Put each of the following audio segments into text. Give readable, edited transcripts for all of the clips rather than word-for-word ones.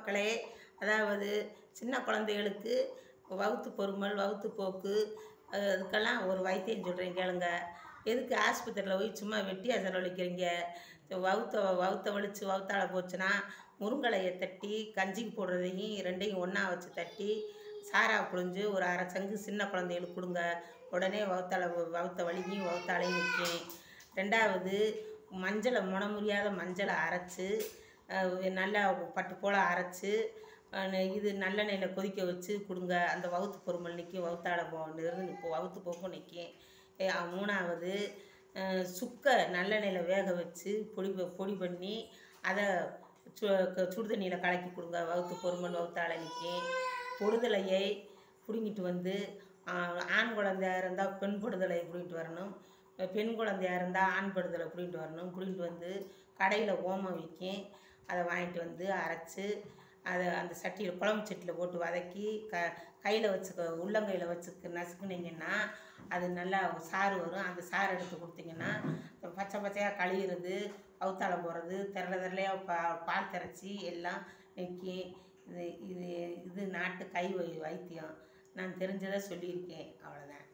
மக்களே, அதாவது சின்ன குழந்தைகளுக்கு வவுத்து பொருமல், வவுத்து போக்கு அதுக்கெல்லாம் ஒரு வைத்தியம் சொல்கிறேன் கேளுங்க. எதுக்கு ஆஸ்பத்திரியில் போய் சும்மா வெட்டியா செலவழிக்கிறீங்க? வவுத்த வலித்து வவுத்தால போச்சுன்னா முருங்கலையை தட்டி கஞ்சிக்கு போடுறதையும் ரெண்டையும் ஒன்றா வச்சு தட்டி சாரா புழிஞ்சு ஒரு அரை சங்கு சின்ன குழந்தைகளுக்கு கொடுங்க. உடனே வவுத்த வலியும் வவுத்தாலையும் நிற்கும். ரெண்டாவது மஞ்சளை முறியாத மஞ்சளை அரைச்சி நல்லா பட்டு போல் அரைச்சி இது நல்லெண்ணெயில் கொதிக்க வச்சு கொடுங்க. அந்த வவுத்து பொறுமல் நிற்கும், வவுத்தால இப்போ வவுத்து போக்கும் நிற்கும். மூணாவது சுக்கை நல்லெண்ணெயில் வேக வச்சு பொடி பண்ணி அதை சுடுதண்ணியில் கலக்கி கொடுங்க. வவுத்து பொறுமல் வவுத்தால நிற்கும். பொடுதலையை பிடுங்கிட்டு வந்து ஆண் குழந்தையாக இருந்தால் பெண் பொடுதலையை பிடிங்கிட்டு வரணும், பெண் குழந்தையாக இருந்தால் ஆண் படுதலை பிடிங்கிட்டு வரணும். பிடிங்கிட்டு வந்து கடையில் ஓமம் விற்கும், அதை வாங்கிட்டு வந்து அரைச்சி அதை அந்த சட்டியில் குழம்பு சட்டியில் போட்டு வதக்கி கையில் வச்சுக்க உள்ளங்கையில் வச்சுக்க நசுக்குனிங்கன்னா அது நல்லா சாறு வரும். அந்த சாறு எடுத்து கொடுத்திங்கன்னா பச்சை பச்சையாக கழியிறது, வவுத்தாளம் போடுறது, திரளையாக பால் திரைச்சி எல்லாம் நிற்கும். இது நாட்டு கை வைத்தியம். நான் தெரிஞ்சதை சொல்லியிருக்கேன், அவ்வளோதான்.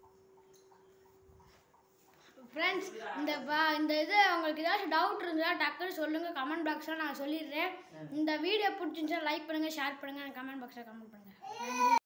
ஃப்ரெண்ட்ஸ், இந்த இது உங்களுக்கு ஏதாச்சும் டவுட் இருந்தால் டக்குன்னு சொல்லுங்கள், கமெண்ட் பாக்ஸில் நான் சொல்லிடுறேன். இந்த வீடியோ பிடிச்சிருந்துச்சா லைக் பண்ணுங்கள், ஷேர் பண்ணுங்கள், கமெண்ட் பாக்ஸில் கமெண்ட் பண்ணுங்கள்.